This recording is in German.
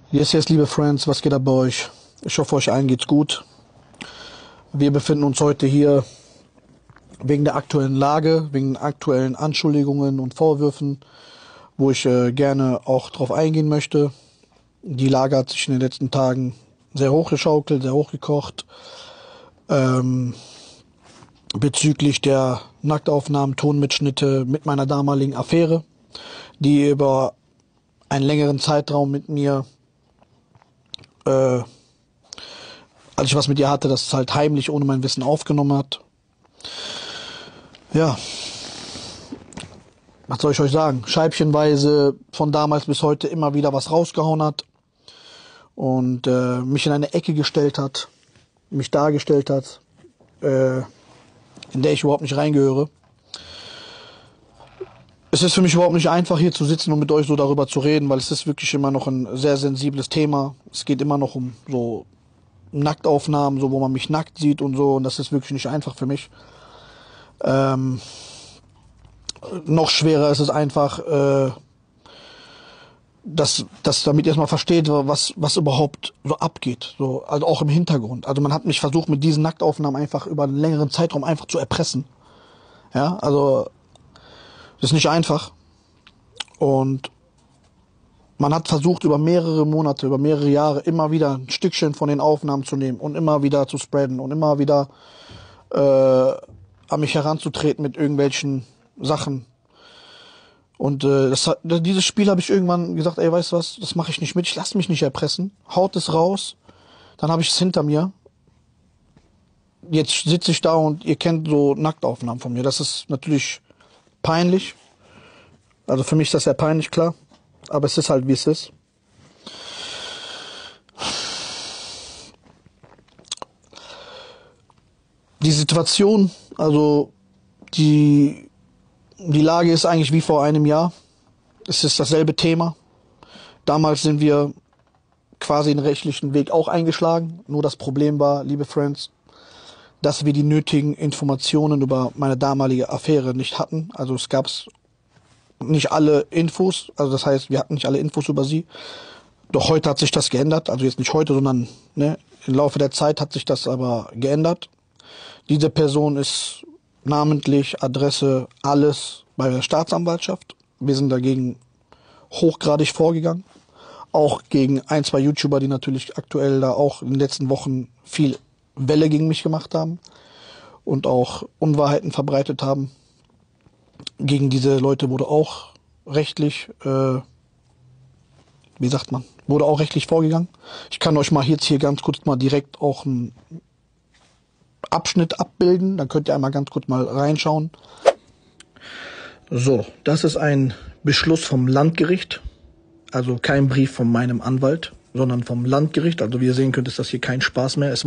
Yes, liebe Friends, was geht ab bei euch? Ich hoffe, euch allen geht's gut. Wir befinden uns heute hier wegen der aktuellen Lage, wegen aktuellen Anschuldigungen und Vorwürfen, wo ich gerne auch drauf eingehen möchte. Die Lage hat sich in den letzten Tagen sehr hochgeschaukelt, sehr hochgekocht. Bezüglich der Nacktaufnahmen, Tonmitschnitte mit meiner damaligen Affäre, die über einen längeren Zeitraum mit mir, als ich was mit ihr hatte, das halt heimlich ohne mein Wissen aufgenommen hat. Ja, was soll ich euch sagen? Scheibchenweise von damals bis heute immer wieder was rausgehauen hat und mich in eine Ecke gestellt hat, mich dargestellt hat, in der ich überhaupt nicht reingehöre. Es ist für mich überhaupt nicht einfach, hier zu sitzen und mit euch so darüber zu reden, weil es ist wirklich immer noch ein sehr sensibles Thema. Es geht immer noch um so Nacktaufnahmen, so wo man mich nackt sieht und so, und das ist wirklich nicht einfach für mich. Noch schwerer ist es einfach, damit ihr es mal versteht, was überhaupt so abgeht, so, also auch im Hintergrund. Also man hat mich versucht, mit diesen Nacktaufnahmen einfach über einen längeren Zeitraum einfach zu erpressen. Ja, also das ist nicht einfach. Und man hat versucht, über mehrere Monate, über mehrere Jahre immer wieder ein Stückchen von den Aufnahmen zu nehmen und immer wieder zu spreaden und immer wieder an mich heranzutreten mit irgendwelchen Sachen. Und dieses Spiel habe ich irgendwann gesagt, ey, weißt du was, das mache ich nicht mit, ich lasse mich nicht erpressen. Haut es raus, dann habe ich es hinter mir. Jetzt sitze ich da und ihr kennt so Nacktaufnahmen von mir. Das ist natürlich peinlich. Also für mich ist das sehr peinlich, klar. Aber es ist halt, wie es ist. Die Situation, also die Lage ist eigentlich wie vor einem Jahr. Es ist dasselbe Thema. Damals sind wir quasi den rechtlichen Weg auch eingeschlagen. Nur das Problem war, liebe Friends, dass wir die nötigen Informationen über meine damalige Affäre nicht hatten. Also es gab nicht alle Infos. Also das heißt, wir hatten nicht alle Infos über sie. Doch heute hat sich das geändert. Also jetzt nicht heute, sondern im Laufe der Zeit hat sich das aber geändert. Diese Person ist namentlich, Adresse, alles bei der Staatsanwaltschaft. Wir sind dagegen hochgradig vorgegangen. Auch gegen ein, zwei YouTuber, die natürlich aktuell da auch in den letzten Wochen viel Welle gegen mich gemacht haben und auch Unwahrheiten verbreitet haben. Gegen diese Leute wurde auch rechtlich, wurde auch rechtlich vorgegangen. Ich kann euch mal jetzt hier ganz kurz mal direkt auch einen Abschnitt abbilden, dann könnt ihr einmal ganz kurz mal reinschauen. So, das ist ein Beschluss vom Landgericht, also kein Brief von meinem Anwalt, sondern vom Landgericht. Also wie ihr sehen könnt, ist das hier kein Spaß mehr. Es